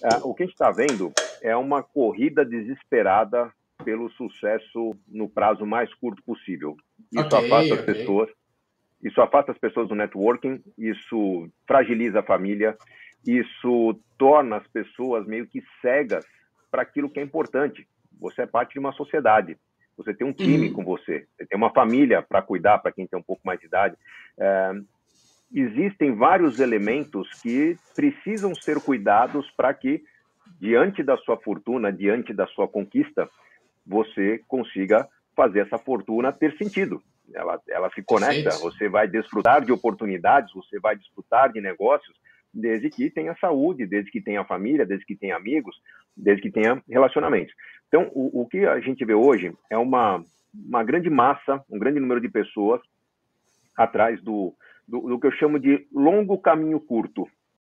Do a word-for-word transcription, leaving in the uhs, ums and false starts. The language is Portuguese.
Ah, o que a gente está vendo é uma corrida desesperada pelo sucesso no prazo mais curto possível. Ok, Isso afasta as ok. pessoas, isso afasta as pessoas do networking, isso fragiliza a família, isso torna as pessoas meio que cegas para aquilo que é importante. Você é parte de uma sociedade, você tem um time com Uhum. você, você tem uma família para cuidar, para quem tem um pouco mais de idade. É, existem vários elementos que precisam ser cuidados para que, diante da sua fortuna, diante da sua conquista, você consiga fazer essa fortuna ter sentido. Ela, ela se conecta, Perfeito. você vai desfrutar de oportunidades, você vai desfrutar de negócios, desde que tenha saúde, desde que tenha família, desde que tenha amigos, desde que tenha relacionamentos. Então, o, o que a gente vê hoje é uma, uma grande massa, um grande número de pessoas atrás do, do, do que eu chamo de longo caminho curto.